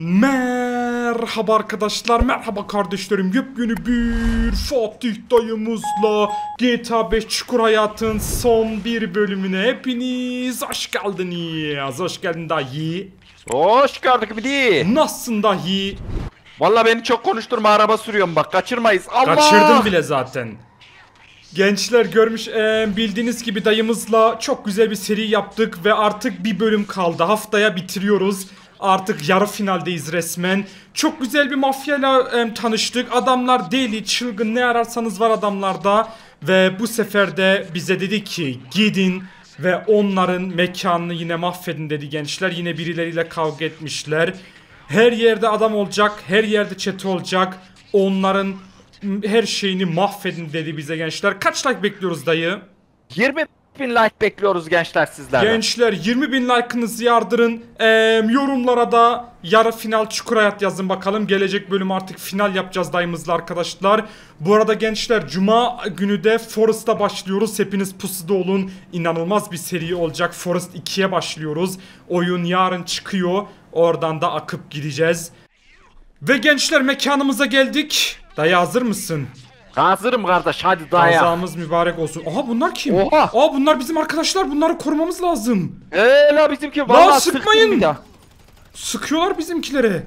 Merhaba arkadaşlar, merhaba kardeşlerim. Yepyeni bir Fatih dayımızla GTA 5 Çukur Hayat'ın son bir bölümüne hepiniz hoş geldiniz. Hoş geldin dayı. Hoş gördük bir değil. Nasılsın dayı? Vallahi beni çok konuşturma, araba sürüyorum bak, kaçırmayız. Allah! Kaçırdım bile zaten. Gençler görmüş bildiğiniz gibi dayımızla çok güzel bir seri yaptık ve artık bir bölüm kaldı. Haftaya bitiriyoruz. Artık yarı finaldeyiz resmen. Çok güzel bir mafyayla tanıştık. Adamlar deli, çılgın, ne ararsanız var adamlarda. Ve bu sefer de bize dedi ki gidin ve onların mekanını yine mahvedin dedi gençler. Yine birileriyle kavga etmişler. Her yerde adam olacak, her yerde çete olacak. Onların her şeyini mahvedin dedi bize gençler. Kaç like bekliyoruz dayı? 20.000 like bekliyoruz gençler sizlerden. Gençler 20.000 like'ınızı yardırın. Yorumlara da yarı final Çukur Hayat yazın bakalım. Gelecek bölüm artık final yapacağız dayımızla arkadaşlar. Bu arada gençler cuma günü de Forest'a başlıyoruz. Hepiniz pusuda olun. İnanılmaz bir seri olacak. Forest 2'ye başlıyoruz. Oyun yarın çıkıyor. Oradan da akıp gideceğiz. Ve gençler mekanımıza geldik. Dayı hazır mısın? Hazırım kardeş, hadi daya. Kazamız mübarek olsun. Aha bunlar kim? Oha! Aa bunlar bizim arkadaşlar. Bunları korumamız lazım. La bizimki vallahi sıkmayın! sıktım bir daha. Sıkıyorlar bizimkilere.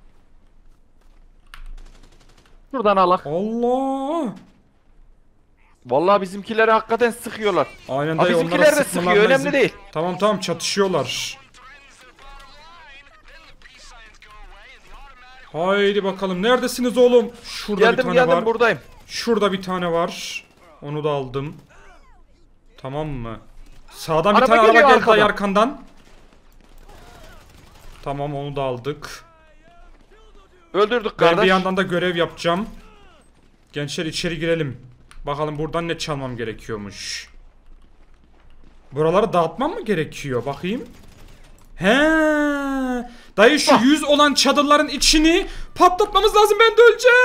Şuradan alak. Allah. Vallahi bizimkileri hakikaten sıkıyorlar. Aynen Ha, dayı, bizimkiler onlara de sıkmalar sıkıyor, lazım. önemli değil. Tamam çatışıyorlar. Haydi bakalım, neredesiniz oğlum? Şurada bir tane var. Buradayım. Şurada bir tane var. Onu da aldım. Tamam mı? Sağdan bir Araba tane araba geliyor geldi dayı arkadan. arkandan. Tamam, onu da aldık. Öldürdük Ben kardeş. bir yandan da görev yapacağım. Gençler içeri girelim. Bakalım buradan ne çalmam gerekiyormuş. Buraları dağıtmam mı gerekiyor? Bakayım. He. Dayı şu 100 olan çadırların içini patlatmamız lazım. Ben de öleceğim.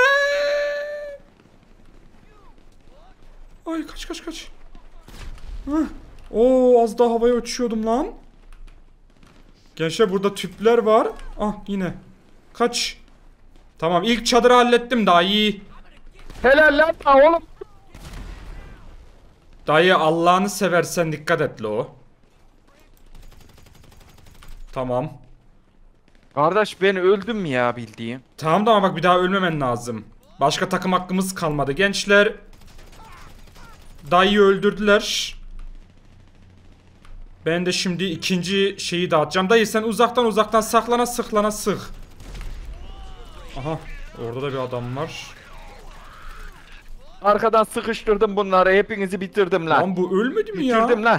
Ay kaç. Hıh. Oo, az daha havaya uçuyordum lan. Gençler burada tüpler var. Ah yine. Kaç. Tamam, ilk çadırı hallettim daha iyi. Helal lan oğlum. Dayı Allah'ını seversen dikkat et lo. Tamam. Kardeş ben öldüm ya bildiğin. Tamam da ama bak, bir daha ölmemen lazım. Başka takım hakkımız kalmadı gençler. Dayıyı öldürdüler. Ben de şimdi ikinci şeyi dağıtacağım. Dayı sen uzaktan saklana sıklana sık. Aha, orada da bir adam var. Arkadan sıkıştırdım bunları, hepinizi bitirdim lan. Lan bu ölmedi mi ya? Bitirdim lan.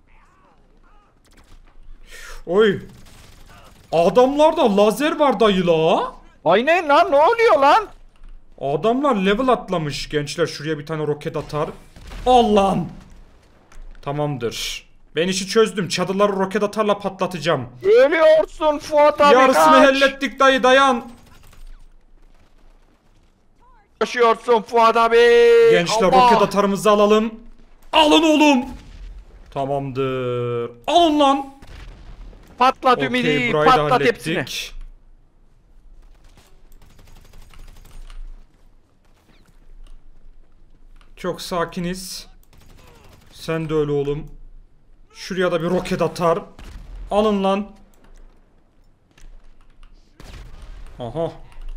Oy. Adamlarda lazer var dayı la. Aynen lan, ne oluyor lan? Adamlar level atlamış gençler. Şuraya bir tane roket atar. Allah'ım. Tamamdır. Ben işi çözdüm. Çadırları roket atarla patlatacağım. Ölüyorsun Fuat abi, Yarısını kaç. hallettik dayı, dayan. Yaşıyorsun Fuat abi. Gençler Allah. roket atarımızı alalım. Alın oğlum. Tamamdır. Alın lan. Patlat Okey, Ümidi, burayı da patlat hepsini. hallettik. Çok sakiniz. Sen de öyle oğlum. Şuraya da bir roket atar. Alın lan. Aha.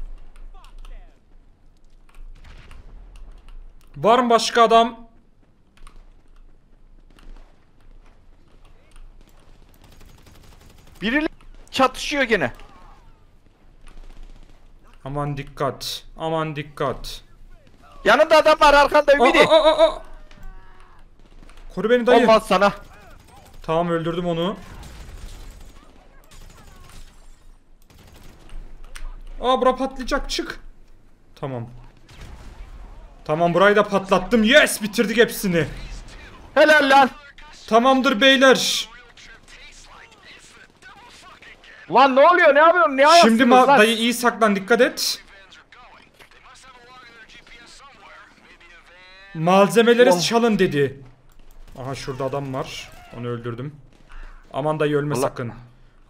Var mı başka adam? Birileri çatışıyor gene. Aman dikkat. Aman dikkat. Yanında adam var, arkanda Ümidi. Aa. Koru beni dayı. Olmaz sana. Tamam, öldürdüm onu. Aa, bura patlayacak, çık. Tamam. Tamam, burayı da patlattım. Yes, bitirdik hepsini. Helal lan. Tamamdır beyler. Lan ne oluyor, ne yapıyorsun, ne Şimdi ayaksınız lan? dayı iyi saklan, dikkat et. Malzemeleri Oh. çalın dedi. Aha, şurada adam var. Onu öldürdüm. Aman dayı ölme Allah. sakın.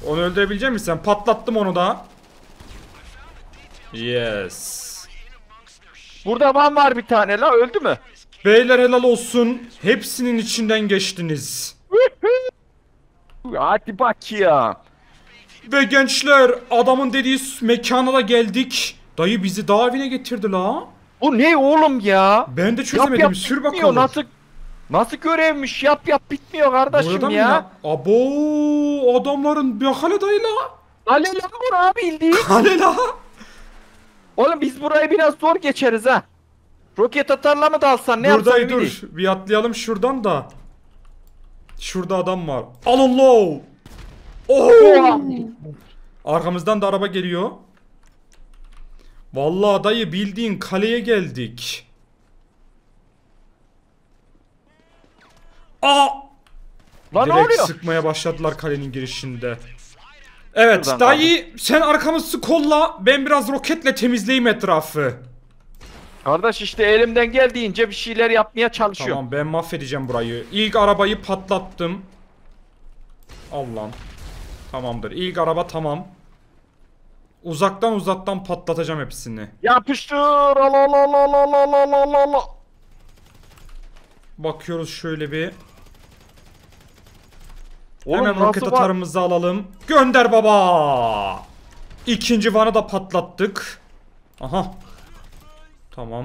Onu öldürebilecek misin? Patlattım onu da. Yes. Burada van var bir tane la, öldü mü? Beyler helal olsun. Hepsinin içinden geçtiniz. Hadi bak ya. Ve gençler adamın dediği mekana da geldik. Dayı bizi dağ evine getirdi la. Bu ne oğlum ya? Ben de çözemedim. Sür bitmiyor. bakalım. Nasıl görevmiş, yap bitmiyor kardeşim Burada mı ya. Abo adamların bir kale dayı la. Kale lan bura bildiğin. Kale la. Oğlum biz burayı biraz zor geçeriz ha. Roket atarla mı dalsan ne Dur yapsan dayı dur. Bir atlayalım şuradan da. Şurada adam var. Al Allah. Oh. Arkamızdan da araba geliyor. Vallahi dayı bildiğin kaleye geldik. Aa! Lan ne Direkt oluyor? sıkmaya başladılar kalenin girişinde. Evet Şuradan dayı sen arkamızı kolla, ben biraz roketle temizleyeyim etrafı. Kardeş işte elimden geldiğince bir şeyler yapmaya çalışıyorum. Tamam ben mahvedeceğim burayı. İlk arabayı patlattım. Allah'ım. Tamamdır. İlk araba tamam. Uzaktan patlatacağım hepsini. Yapıştır. Al. Bakıyoruz şöyle bir. Oğlum Hemen roket nasıl var? atarımızı alalım. Gönder baba. İkinci vanı da patlattık. Aha. Tamam.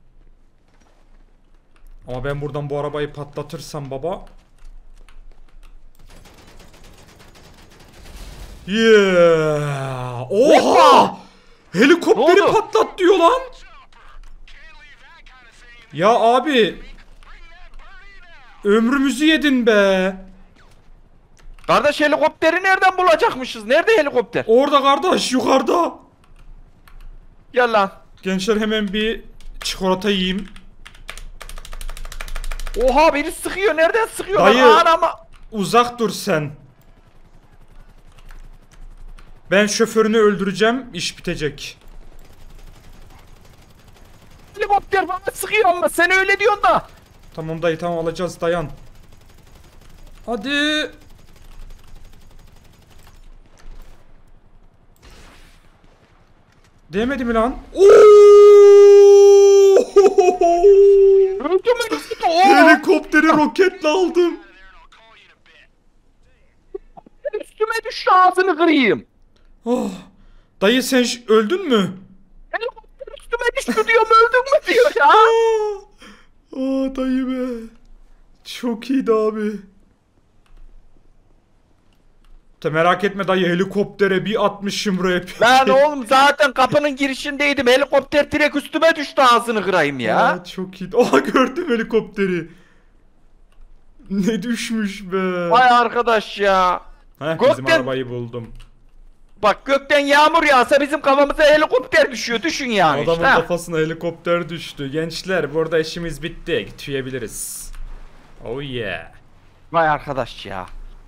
Ama ben buradan bu arabayı patlatırsam baba. Yeah. Oha! Helikopteri Ne oldu? patlat diyor lan. Ya abi. Ömrümüzü yedin be. Kardeş helikopteri nereden bulacakmışız? Nerede helikopter? Orada kardeş, yukarıda. Gel lan. Gençler hemen bir çikolata yiyeyim. Oha biri sıkıyor. Nereden sıkıyor Dayı. lan? Anama. Uzak dur sen. Ben şoförünü öldüreceğim, iş bitecek. Helikopter bana sıkıyor ama sen öyle diyorsun da. Tamam dayı, tamam alacağız, dayan. Hadi. Değmedi mi lan? Öldü mü? Helikopteri roketle aldım. Üstüme düştü ağzını kırayım. Oh. Dayı sen öldün mü? Helikopter üstüme düştü diyorum öldün mü diyor ya. Aa dayı be. Çok iyiydi abi. Merak etme dayı, helikoptere bir atmışım rap. Lan oğlum zaten kapının girişindeydim. Helikopter direkt üstüme düştü ağzını kırayım ya. Aa, çok iyiydi. Aa gördüm helikopteri. Ne düşmüş be. Vay arkadaş ya. Heh, Gökten- bizim arabayı buldum. Bak gökten yağmur yağsa bizim kafamıza helikopter düşüyor. Düşün yani Adamın işte. Ha. kafasına helikopter düştü. Gençler burada işimiz bitti. Tüyebiliriz. Oh yeah. Vay arkadaş ya.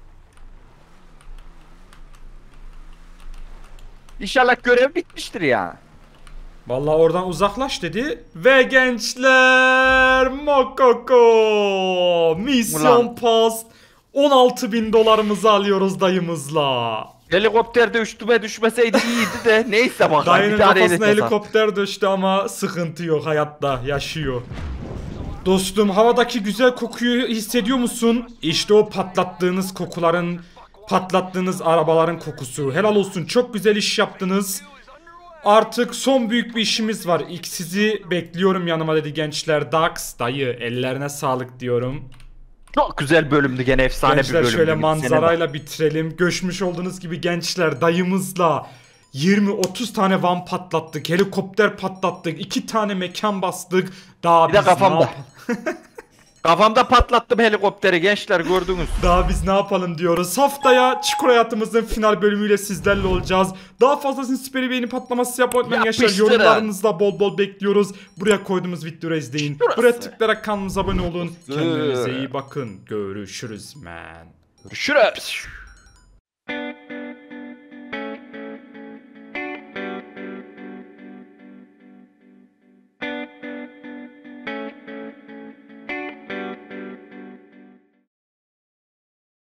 İnşallah görev bitmiştir ya. Vallahi oradan uzaklaş dedi. Ve gençler Mokoko misyon Ulan. pas 16.000 dolarımızı alıyoruz dayımızla. Helikopter de üstüme düşmeseydi iyiydi de neyse bakalım. Dayının Bir tane kafasına helikopter. helikopter düştü ama sıkıntı yok, hayatta yaşıyor. Dostum havadaki güzel kokuyu hissediyor musun? İşte o patlattığınız kokuların, patlattığınız arabaların kokusu. Helal olsun, çok güzel iş yaptınız. Artık son büyük bir işimiz var. İlk sizi bekliyorum yanıma dedi gençler. Dax dayı ellerine sağlık diyorum. Çok güzel bölümdü gene efsane Gençler bir bölümdü. şöyle Senin manzarayla bitirelim. Görmüş olduğunuz gibi gençler dayımızla 20-30 tane van patlattık. Helikopter patlattık. 2 tane mekan bastık. Daha Bir de biz ne kafamda. yap- Kafamda patlattım helikopteri gençler gördünüz. Daha biz ne yapalım diyoruz. Haftaya Çukur Hayatımızın final bölümüyle sizlerle olacağız. Daha fazlasını süper beğeni patlaması yapmayı unutmayın gençler. Yapıştırın. Yorumlarınızla bol bol bekliyoruz. Buraya koyduğumuz videoları izleyin. Şurası. Buraya tıklayarak kanalımıza abone olun. Şurası. Kendinize iyi bakın. Görüşürüz man. Görüşürüz.